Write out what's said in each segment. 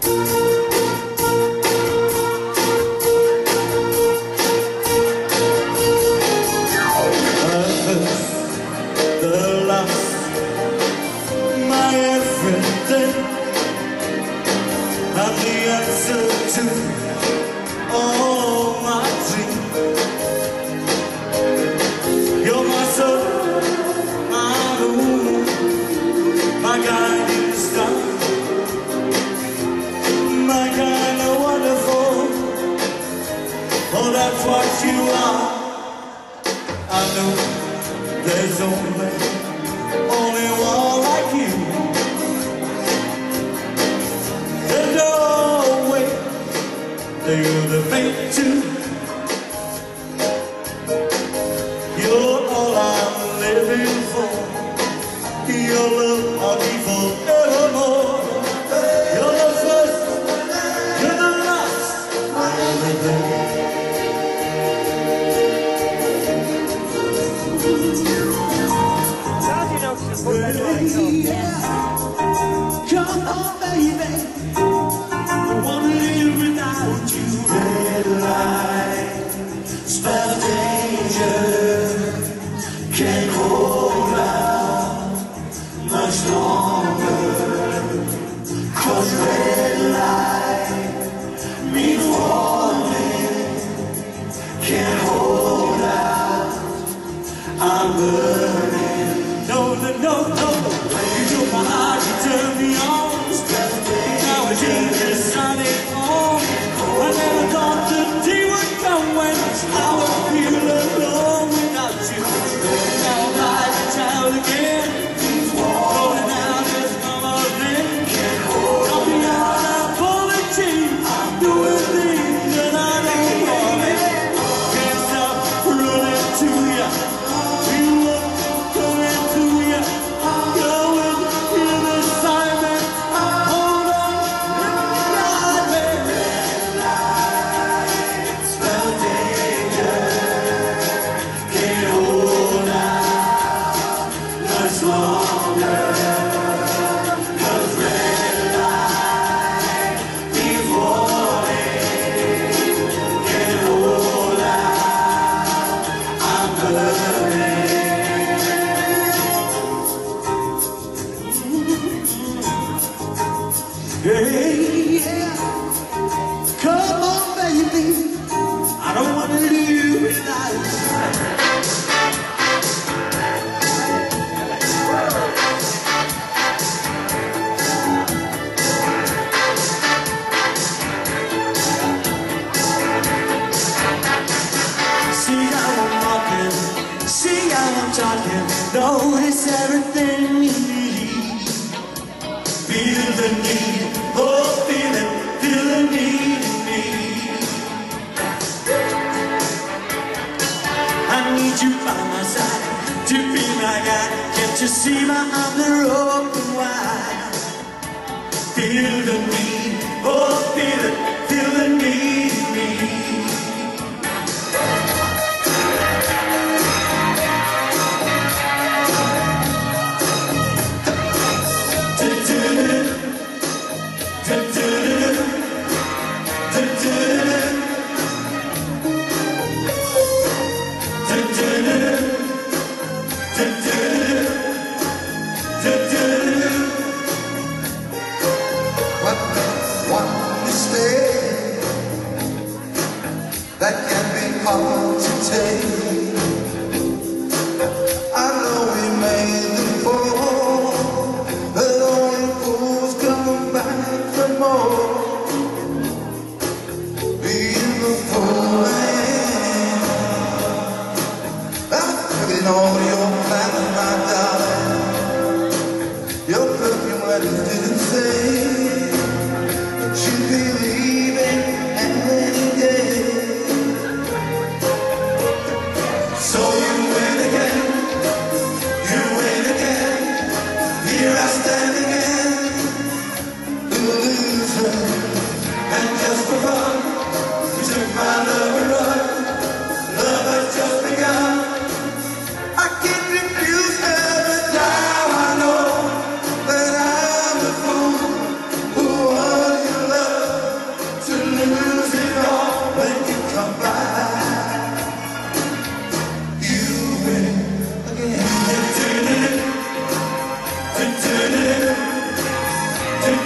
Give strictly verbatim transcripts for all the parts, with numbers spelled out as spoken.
Love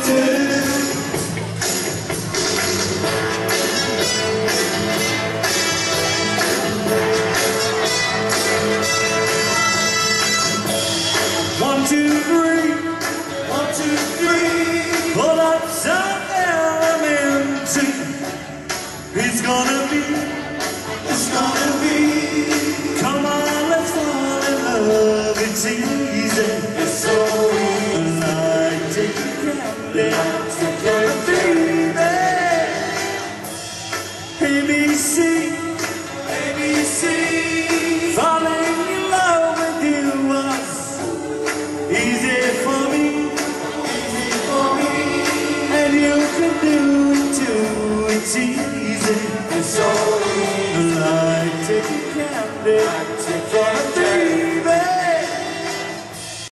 One, two, three, one, two, three. Pull up some elementary. It's gonna be, it's gonna be. Come on, let's fall in love. It's easy, it's so easy. Like taking candy, like taking baby. A B C, A B C. Falling in love with you was easy for me, easy for me. And you can do it too. It's easy, it's so easy. Like taking candy, like taking